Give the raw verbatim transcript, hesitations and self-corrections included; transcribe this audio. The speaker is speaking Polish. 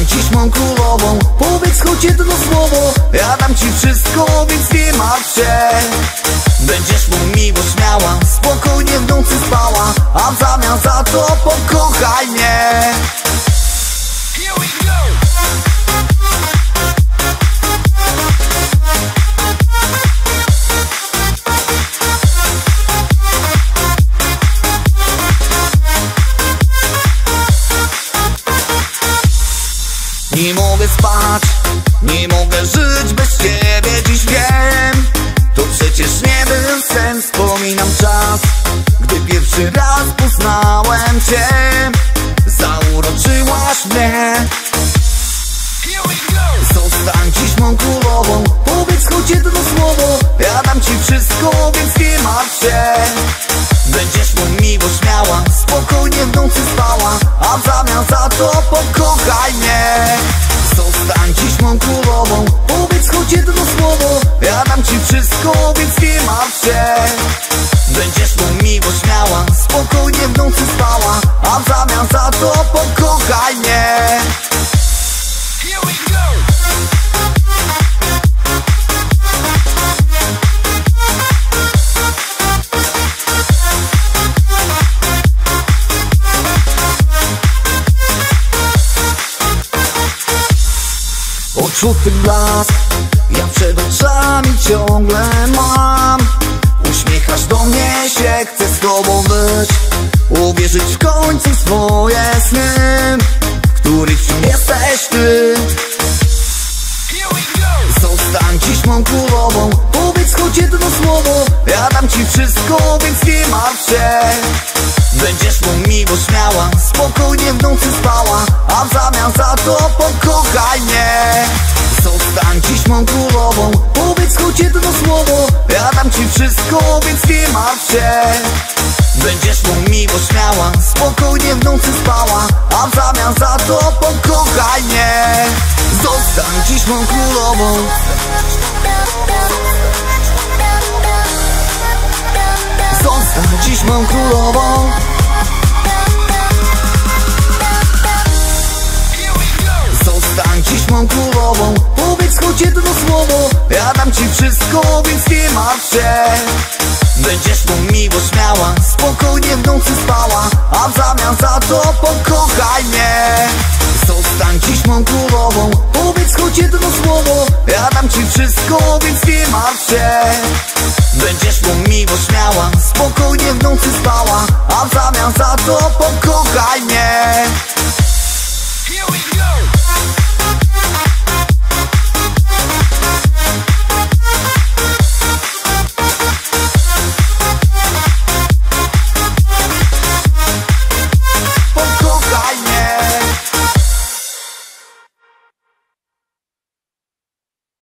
Zostań dziś mą królową, powiedz choć jedno słowo. Ja dam ci wszystko, więc nie martw się. Będziesz mą miłość miała, spokojnie w nocy spała, a w zamian za to pokochaj mnie. Here we go. Nie mogę spać, nie mogę żyć bez ciebie. Dziś wiem, to przecież nie był sen. Wspominam czas, gdy pierwszy raz poznałem cię. Zauroczyłaś mnie. Zostań dziś mą królową, powiedz choć jedno słowo. Ja dam ci wszystko, więc nie martw się. Będziesz mą miłość miała, spokojnie w nocy spała, a w zamian za to pokochaj mnie. Zostań dziś mą królową, powiedz choć jedno słowo. Ja dam ci wszystko, więc nie martw się. Będziesz mą miłość miała, spokojnie w nocy spała, a w zamian za to pokochaj mnie. Here we go. Oczuty blask, ja przed oczami ciągle mam. Uśmiechasz do mnie się, chcę z tobą być. Uwierzyć w końcu w swoje sny, w których wciąż jesteś ty. Zostań dziś mą królową, powiedz choć jedno słowo. Ja dam ci wszystko, więc nie martw się. Będziesz mą miłość miała, spokojnie w nocy spała, a w zamian za to pokochaj mnie. Zostań dziś mą królową, powiedz choć jedno słowo. Ja dam ci wszystko, więc nie martw się. Będziesz mą miłość miała, spokojnie w nocy spała, a w zamian za to pokochaj mnie. Zostań dziś mą królową. Zostań dziś mą królową. Zostań dziś mą królową, powiedz choć jedno słowo. Ja dam ci wszystko, więc nie martw się. Będziesz mą miłość miała, spokojnie w nocy spała, a w zamian za to pokochaj mnie. Zostań dziś mą królową, powiedz choć jedno słowo. Ja dam ci wszystko, więc nie martw się. Będziesz mą miłość miała, spokojnie w nocy spała, a w zamian za to pokochaj mnie.